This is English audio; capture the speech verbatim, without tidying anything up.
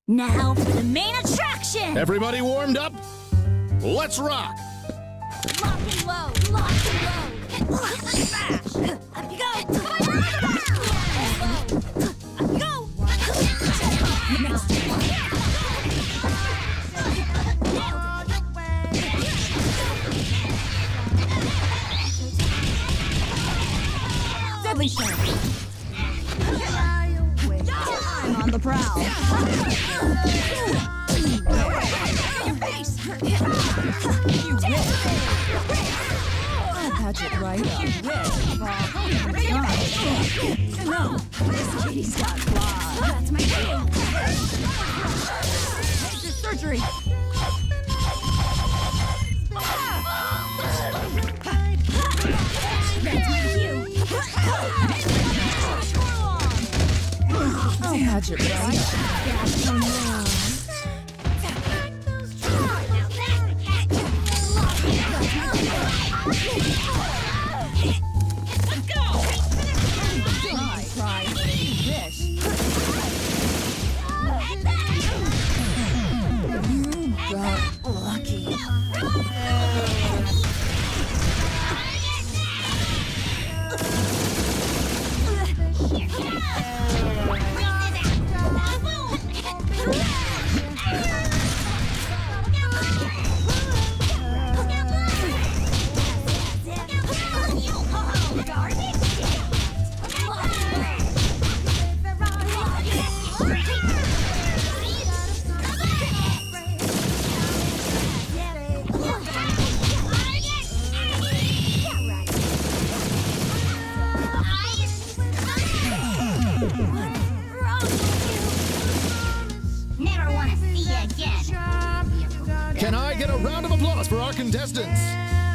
Now for the main attraction! Everybody warmed up? Let's rock! Lock and load, lock and load! Smash! Up you go! Up you go! Next. Deadly Shot! I'm on the prowl! I'll patch it right up. No, this kitty's got claws. That's my deal. This is surgery. That's my cue. I'll patch it right up. Can I get a round of applause for our contestants?